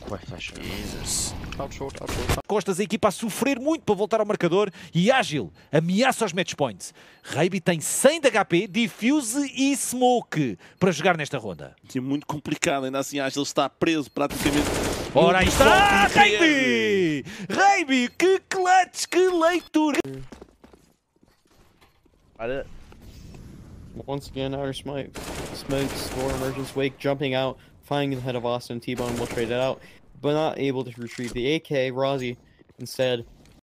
Ué, fecha. Jesus. Out short. Costas, a equipa a sofrer muito para voltar ao marcador e Ágil ameaça os match points. Reiby tem 100 de HP, Diffuse e Smoke para jogar nesta ronda. É muito complicado, ainda assim Ágil está preso praticamente. Ora, aí está! Smoke e Reiby! Reiby, que clutch, que leitura! Once again, our smokes, score, emergence, wake, jumping out, finding the head of Austin. T-Bone will trade it out, but not able to retrieve the AK. Rozzy instead